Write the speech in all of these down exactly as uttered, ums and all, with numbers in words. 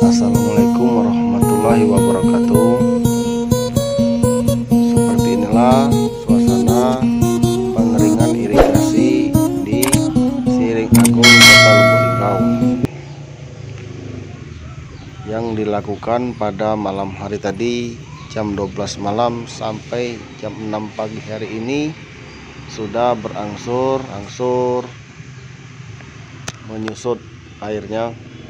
Assalamualaikum warahmatullahi wabarakatuh. Seperti inilah suasana pengeringan irigasi di Siring Agung, Kota Lubuk Linggau, yang dilakukan pada malam hari tadi jam dua belas malam sampai jam enam pagi hari ini sudah berangsur-angsur menyusut airnya.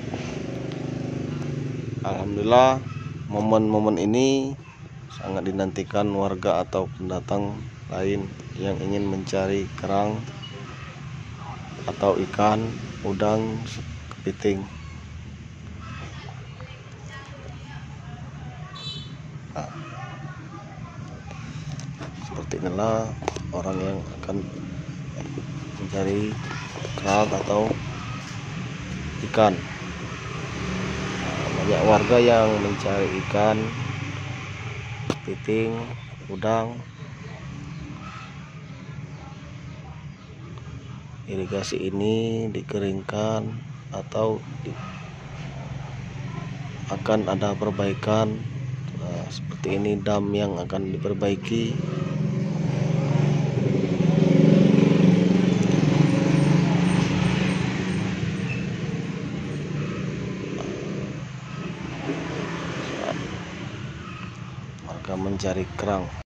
Alhamdulillah, momen-momen ini sangat dinantikan warga atau pendatang lain yang ingin mencari kerang atau ikan, udang, kepiting. Nah, seperti inilah orang yang akan mencari kerang atau ikan. Banyak warga yang mencari ikan, kepiting, udang. Irigasi ini dikeringkan atau di, akan ada perbaikan. Nah, seperti ini dam yang akan diperbaiki. Warga mencari kerang.